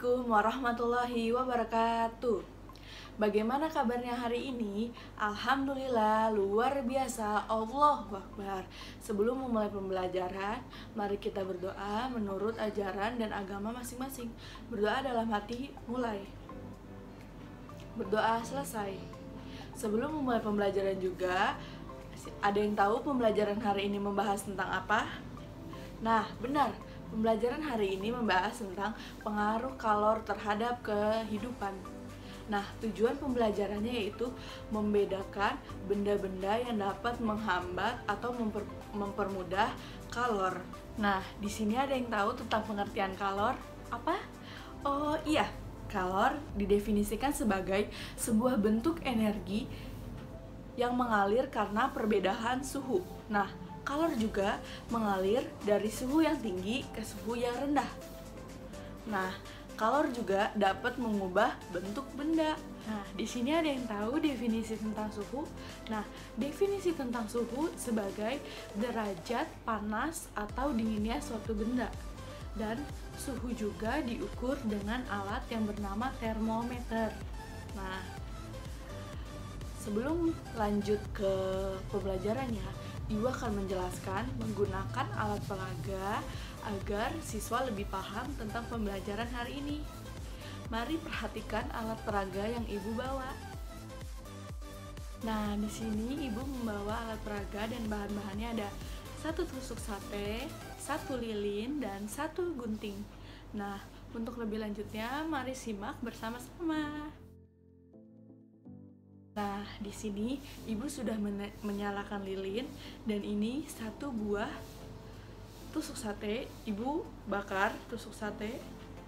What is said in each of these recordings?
Assalamualaikum warahmatullahi wabarakatuh. Bagaimana kabarnya hari ini? Alhamdulillah, luar biasa, Allahu Akbar. Sebelum memulai pembelajaran, mari kita berdoa menurut ajaran dan agama masing-masing. Berdoa dalam hati, mulai. Berdoa selesai. Sebelum memulai pembelajaran juga, ada yang tahu pembelajaran hari ini membahas tentang apa? Nah, benar. Pembelajaran hari ini membahas tentang pengaruh kalor terhadap kehidupan. Nah, tujuan pembelajarannya yaitu membedakan benda-benda yang dapat menghambat atau mempermudah kalor. Nah, di sini ada yang tahu tentang pengertian kalor? Apa? Oh iya, kalor didefinisikan sebagai sebuah bentuk energi yang mengalir karena perbedaan suhu. Nah, kalor juga mengalir dari suhu yang tinggi ke suhu yang rendah. Nah, kalor juga dapat mengubah bentuk benda. Nah, di sini ada yang tahu definisi tentang suhu? Nah, definisi tentang suhu sebagai derajat panas atau dinginnya suatu benda. Dan suhu juga diukur dengan alat yang bernama termometer. Nah, sebelum lanjut ke pembelajarannya, Ibu akan menjelaskan menggunakan alat peraga agar siswa lebih paham tentang pembelajaran hari ini. Mari perhatikan alat peraga yang Ibu bawa. Nah, di sini Ibu membawa alat peraga dan bahan-bahannya ada 1 tusuk sate, 1 lilin, dan 1 gunting. Nah, untuk lebih lanjutnya, mari simak bersama-sama. Nah, di sini Ibu sudah menyalakan lilin dan ini 1 buah tusuk sate. Ibu bakar tusuk sate.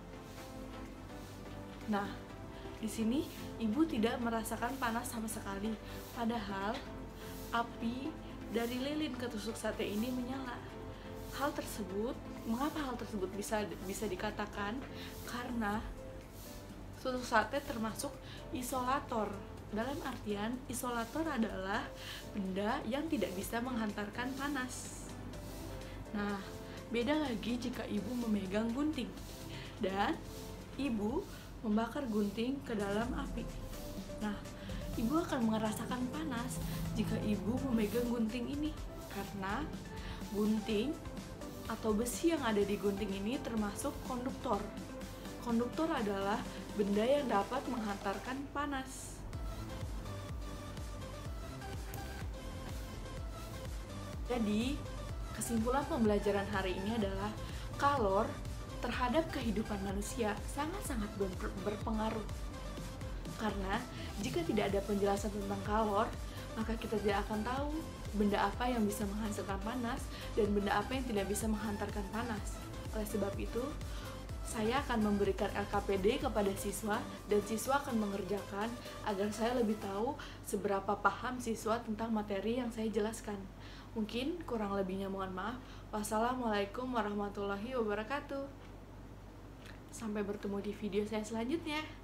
Nah, di sini Ibu tidak merasakan panas sama sekali. Padahal api dari lilin ke tusuk sate ini menyala. Mengapa hal tersebut bisa dikatakan? Karena tusuk sate termasuk isolator. Dalam artian, isolator adalah benda yang tidak bisa menghantarkan panas. Nah, beda lagi jika Ibu memegang gunting dan Ibu membakar gunting ke dalam api. Nah, Ibu akan merasakan panas jika Ibu memegang gunting ini, karena gunting atau besi yang ada di gunting ini termasuk konduktor. Konduktor adalah benda yang dapat menghantarkan panas. Jadi, kesimpulan pembelajaran hari ini adalah kalor terhadap kehidupan manusia sangat-sangat berpengaruh. Karena jika tidak ada penjelasan tentang kalor, maka kita tidak akan tahu benda apa yang bisa menghasilkan panas dan benda apa yang tidak bisa menghantarkan panas. Oleh sebab itu, saya akan memberikan LKPD kepada siswa dan siswa akan mengerjakan agar saya lebih tahu seberapa paham siswa tentang materi yang saya jelaskan. Mungkin kurang lebihnya mohon maaf. Wassalamualaikum warahmatullahi wabarakatuh. Sampai bertemu di video saya selanjutnya.